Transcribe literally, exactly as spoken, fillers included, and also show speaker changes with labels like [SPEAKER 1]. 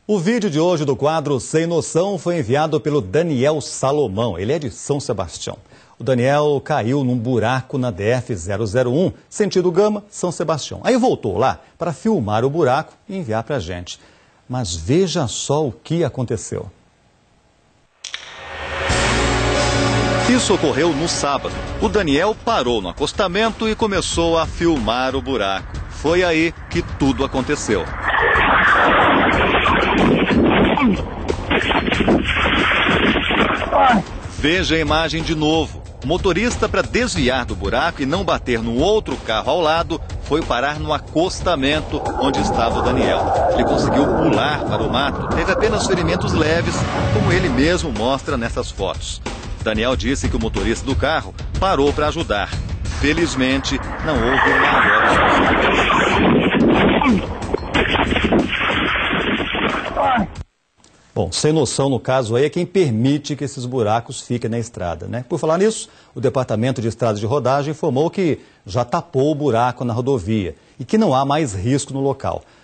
[SPEAKER 1] O vídeo de hoje do quadro Sem Noção foi enviado pelo Daniel Salomão. Ele é de São Sebastião. O Daniel caiu num buraco na D F zero zero um, sentido Gama, São Sebastião. Aí voltou lá para filmar o buraco e enviar para a gente. Mas veja só o que aconteceu. Isso ocorreu no sábado. O Daniel parou no acostamento e começou a filmar o buraco. Foi aí que tudo aconteceu. Veja a imagem de novo. O motorista, para desviar do buraco e não bater no outro carro ao lado, foi parar no acostamento onde estava o Daniel. Ele conseguiu pular para o mato, teve apenas ferimentos leves, como ele mesmo mostra nessas fotos. Daniel disse que o motorista do carro parou para ajudar. Felizmente, não houve maiores consequências. Bom, sem noção no caso aí é quem permite que esses buracos fiquem na estrada, né? Por falar nisso, o Departamento de Estradas de Rodagem informou que já tapou o buraco na rodovia e que não há mais risco no local.